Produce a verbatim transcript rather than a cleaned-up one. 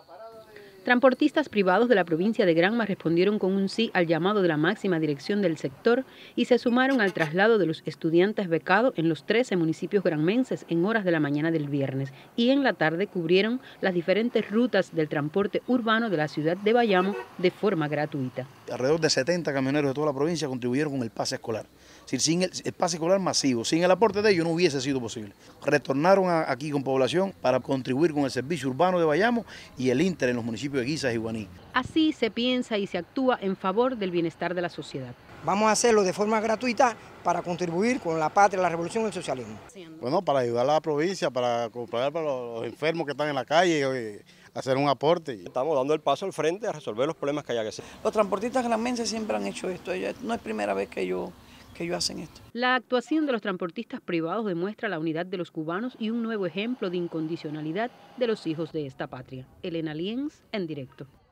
Transportistas privados de la provincia de Granma respondieron con un sí al llamado de la máxima dirección del sector y se sumaron al traslado de los estudiantes becados en los trece municipios granmenses en horas de la mañana del viernes y en la tarde cubrieron las diferentes rutas del transporte urbano de la ciudad de Bayamo de forma gratuita. Alrededor de setenta camioneros de toda la provincia contribuyeron con el pase escolar. Es decir, sin el, el pase escolar masivo, sin el aporte de ellos no hubiese sido posible. Retornaron a, aquí con población para contribuir con el servicio urbano de Bayamo y el Inter en los municipios de Guisas y Guaní. Así se piensa y se actúa en favor del bienestar de la sociedad. Vamos a hacerlo de forma gratuita para contribuir con la patria, la revolución y el socialismo. Bueno, para ayudar a la provincia, para comprar para los enfermos que están en la calle, hacer un aporte. Estamos dando el paso al frente a resolver los problemas que haya que hacer. Los transportistas granmenses siempre han hecho esto, no es primera vez que ellos, que ellos hacen esto. La actuación de los transportistas privados demuestra la unidad de los cubanos y un nuevo ejemplo de incondicionalidad de los hijos de esta patria. Elena Lienz, en directo.